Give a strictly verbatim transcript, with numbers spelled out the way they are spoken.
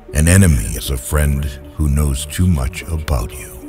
An enemy is a friend who knows too much about you.